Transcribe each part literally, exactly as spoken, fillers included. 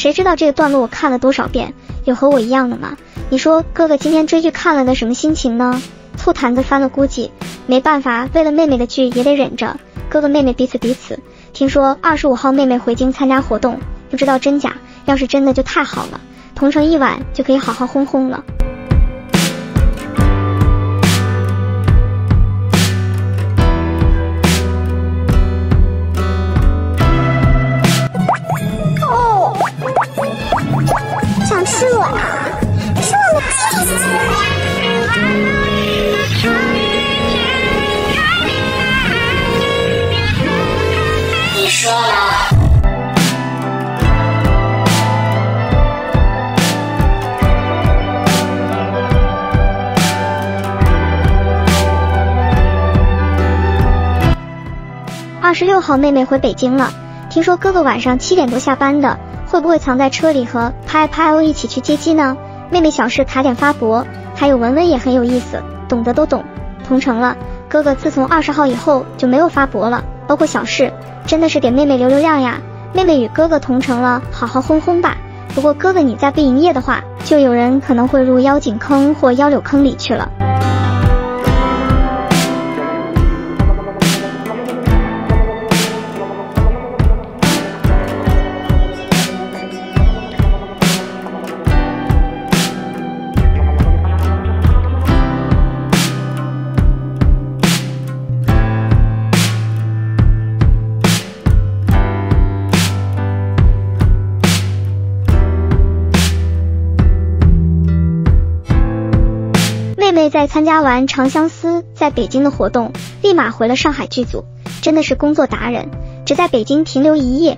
谁知道这个段落我看了多少遍，有和我一样的吗？你说哥哥今天追剧看了的什么心情呢？醋坛子翻了估计，没办法，为了妹妹的剧也得忍着。哥哥妹妹彼此彼此。听说二十五号妹妹回京参加活动，不知道真假，要是真的就太好了，同城一晚就可以好好轰轰了。 哦，想吃软，是我们自己。你说了。 二十六号妹妹回北京了，听说哥哥晚上七点多下班的，会不会藏在车里和拍拍欧一起去接机呢？妹妹小事卡点发博，还有文文也很有意思，懂得都懂。同城了，哥哥自从二十号以后就没有发博了，包括小事，真的是给妹妹留流量呀。妹妹与哥哥同城了，好好轰轰吧。不过哥哥你再不营业的话，就有人可能会入妖精坑或腰柳坑里去了。妹妹在参加完《长相思》在北京的活动，立马回了上海剧组，真的是工作达人，只在北京停留一夜。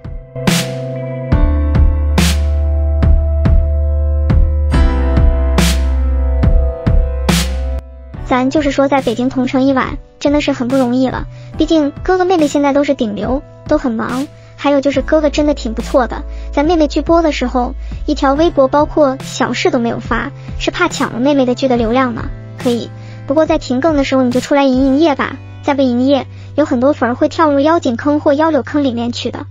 咱就是说在北京同城一晚，真的是很不容易了，毕竟哥哥妹妹现在都是顶流，都很忙。还有就是哥哥真的挺不错的，在妹妹剧播的时候，一条微博包括小事都没有发，是怕抢了妹妹的剧的流量吗？可以，不过在停更的时候你就出来营营业吧，再不营业，有很多粉儿会跳入妖精坑或腰柳坑里面去的。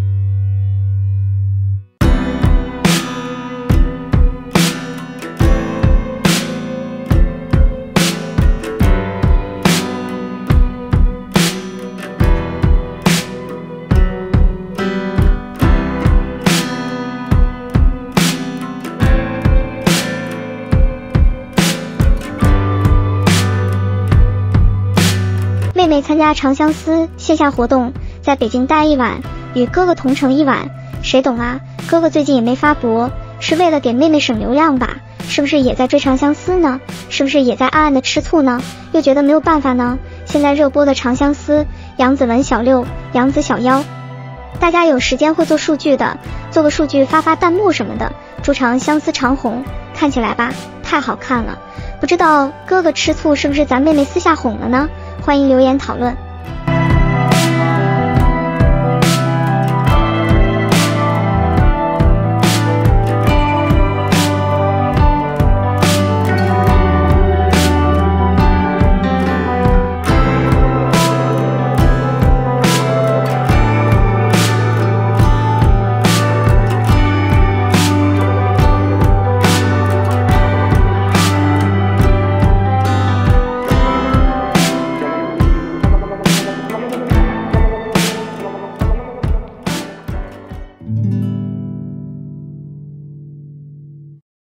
妹妹参加《长相思》线下活动，在北京待一晚，与哥哥同城一晚，谁懂啊？哥哥最近也没发博，是为了给妹妹省流量吧？是不是也在追《长相思》呢？是不是也在暗暗的吃醋呢？又觉得没有办法呢？现在热播的《长相思》，杨子文小六，杨子小妖，大家有时间会做数据的，做个数据发发弹幕什么的，祝长相思长红，看起来吧，太好看了。不知道哥哥吃醋是不是咱妹妹私下哄了呢？欢迎留言讨论。